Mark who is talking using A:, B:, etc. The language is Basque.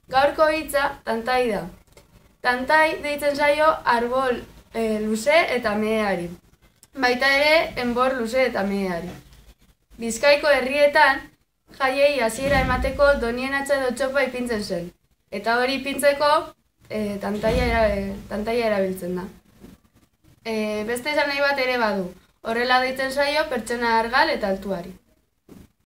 A: Gaurko hitza tantai da. Tantai deitzen zaio arbol luze eta meheari. Baita ere, enbor luze eta meheari. Bizkaiko herrietan, jaiei hasiera emateko donien atxedo txopa ipintzen zen. Eta hori ipintzeko tantaia erabiltzen da. Beste esan nahi bat ere badu. Horrela deitzen zaio pertsona argal eta altuari.